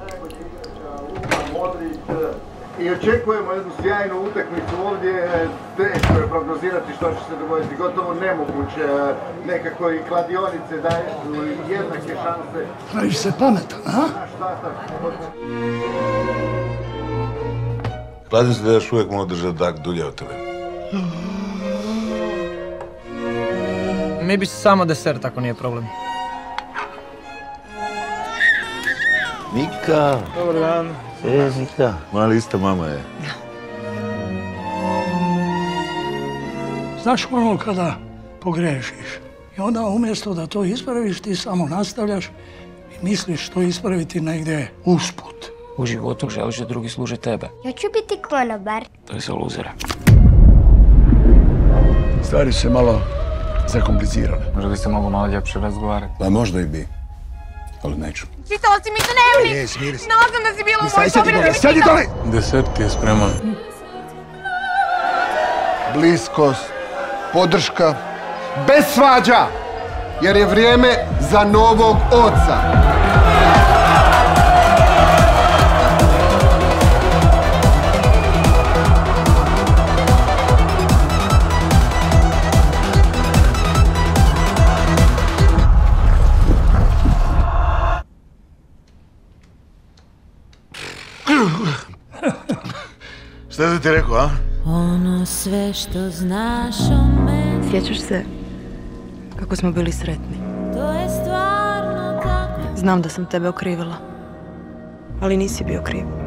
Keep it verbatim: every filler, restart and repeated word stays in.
I očekujemo jednu sjajnu utakmicu ovdje, teško je prognozirati što će se dogoditi, gotovo nemoguće, nekako i kladionice daju jednake šanse. Praviš se pametan, a? Kladim se da još uvijek mogu držati dak dulje od tebe. Mi bi samo desert ako nije problem. Mika! Dobar dan. E, Mika. Mali ista mama je. Znaš ono kada pogrešiš i onda umjesto da to ispraviš ti samo nastavljaš i misliš to ispraviti negdje usput. U životu želiš da drugi služe tebe. Ja ću biti konobar. To je za luzera. Stvari su se malo zakomplicirane. Možda bi se moglo malo ljepše razgovarati. Pa možda i bi, ali neću. Čitao si mi dnevnik! Ne, smiri se. Znala sam da si bila u mojoj sobi, da si mi Sjedi čitao! dole! Desert ti je spreman. Bliskost, podrška, bez svađa, jer je vrijeme za novog oca. Šta da ti rekao, a? Ono sve što znaš o meni. Sjećaš se kako smo bili sretni? To je stvarno tako. Znam da sam tebe okrivila, ali nisi bio kriv.